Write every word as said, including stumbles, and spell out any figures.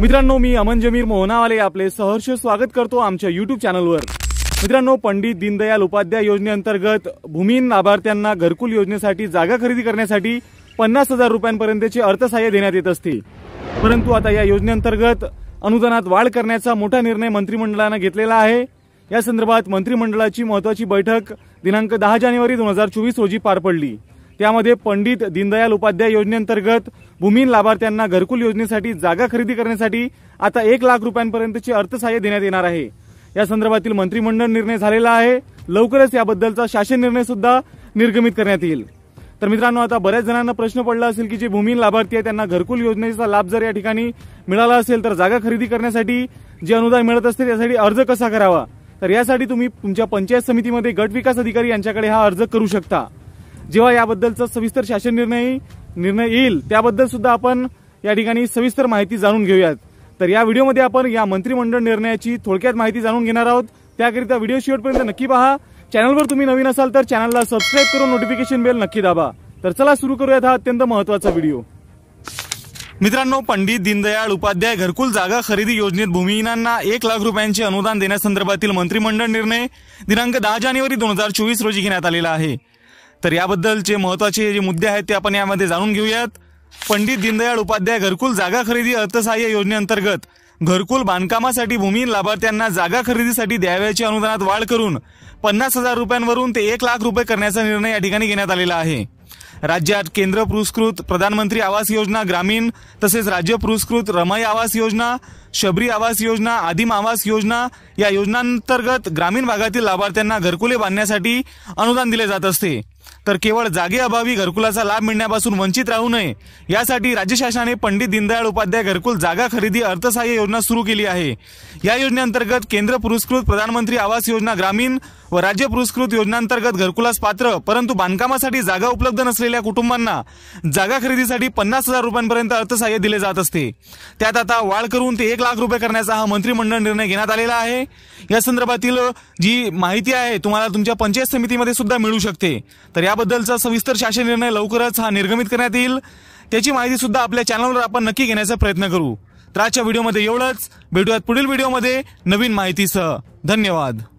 मित्रांनो, मी अमन जमीर मोहनावाले आपले सहर्ष स्वागत करतो आमच्या यूट्यूब चॅनलवर। मित्रांनो, पंडित दीनदयाल उपाध्याय योजनेअंतर्गत भूमिहीन लाभार्थ्यांना घरकुल योजनेसाठी जागा खरेदी करण्यासाठी पन्नास हजार रुपयांपर्यंतचे अर्थसहाय्य देण्यात येत असते। परंतु आता या योजनेअंतर्गत अनुदानात वाढ करण्याचा मोठा निर्णय मंत्रिमंडळाने घेतलेला आहे। या संदर्भात मंत्रिमंडळाची महत्त्वाची बैठक दिनांक दहा जानेवारी दोन हजार चोवीस रोजी पार पडली। त्यामध्ये पंडित दीनदयाल उपाध्याय योजनेअंतर्गत भूमिहीन लाभार्थ्यांना घरकुल योजनेसाठी जागा खरेदी करण्यासाठी आता एक लाख रुपयांपर्यंतचे अर्थसहाय्य देण्यात येणार आहे। या संदर्भातील मंत्रिमंडळ निर्णय झालेला आहे। लवकरच याबद्दलचा शासन निर्णय सुद्धा निर्गमित करण्यात येईल। तर मित्रांनो, आता बऱ्याच जणांना प्रश्न पडला असेल की जे भूमिहीन लाभार्थी आहेत त्यांना घरकुल योजनेचा लाभ जर या ठिकाणी मिळाला असेल तर जागा खरेदी करण्यासाठी जे अनुदान मिळत असते त्यासाठी अर्ज कसा करावा। तर यासाठी तुम्ही तुमच्या पंचायत समितीमध्ये गट विकास अधिकारी यांच्याकडे हा अर्ज करू शकता। जेव्हा याबद्दलचा सविस्तर शासन निर्णय निर्णय येईल त्याबद्दल सुद्धा आपण या ठिकाणी सविस्तर माहिती जाणून घेऊयात। तर या व्हिडिओमध्ये आपण या मंत्रिमंडळ निर्णयाची थोडक्यात माहिती जाणून घेणार आहोत। त्याकरिता व्हिडिओ शेवटपर्यंत नक्की पहा। चॅनलवर तुम्ही नवीन असाल तर चॅनलला सबस्क्राइब करून नोटिफिकेशन बेल नक्की दाबा। तर चला सुरू करूयात हा अत्यंत महत्त्वाचा व्हिडिओ। मित्रांनो, पंडित दीनदयाळ उपाध्याय घरकुल जागा खरेदी योजनेत भूमिहीनांना एक लाख रुपयांचे अनुदान देण्यासंदर्भातील मंत्रिमंडळ निर्णय दिनांक दहा जानेवारी दोन हजार चोवीस रोजी घेण्यात आलेला आहे। तर याबद्दलचे महत्त्वाचे जे मुद्दे आहेत ते आपण यामध्ये जाणून घेऊयात। पंडित दीनदयाळ उपाध्याय घरकुल जागा खरेदी अर्थसहाय्य योजनेअंतर्गत घरकुल बांधकामासाठी भूमिहीन लाभार्थ्यांना जागा खरेदीसाठी द्यावयाच्या अनुदानात वाढ करून पन्नास हजार रुपयांवरून ते एक लाख रुपये करण्याचा निर्णय या ठिकाणी घेण्यात आलेला आहे। राज्यात केंद्र पुरस्कृत प्रधानमंत्री आवास योजना ग्रामीण तसेच राज्य पुरस्कृत रमाई आवास योजना, शबरी आवास योजना, आदिम आवास योजना या योजनांतर्गत ग्रामीण भागातील लाभार्थ्यांना घरकुले बांधण्यासाठी अनुदान दिले जात असते। तर केवळ जागेअभावी घरकुलाचा लाभ मिळण्यापासून वंचित राहू नये यासाठी राज्य शासनाने पंडित दीनदयाळ उपाध्याय घरकुल जागा खरेदी अर्थसहाय्य योजना सुरू केली आहे। या योजनेअंतर्गत केंद्र पुरस्कृत प्रधानमंत्री आवास योजना ग्रामीण व राज्य पुरस्कृत योजनांतर्गत घरकुलास पात्र परंतु बांधकामासाठी जागा उपलब्ध नसलेल्या कुटुंबांना जागा खरेदीसाठी पन्नास हजार रुपयांपर्यंत अर्थसहाय्य दिले जात असते। त्यात आता वाढ करून ते एक लाख रुपये करण्याचा हा मंत्रिमंडळ निर्णय घेण्यात आलेला आहे। या संदर्भातील जी माहिती आहे तुम्हाला तुमच्या पंचायत समितीमध्ये सुद्धा मिळू शकते। तर याबद्दलचा सविस्तर शासन निर्णय लवकरच हा निर्गमित करण्यात येईल। त्याची माहिती सुद्धा आपल्या चॅनलवर आपण नक्की घेण्याचा प्रयत्न करू। तर आजच्या व्हिडिओमध्ये एवढंच। भेटूयात पुढील व्हिडिओमध्ये नवीन माहितीसह। धन्यवाद।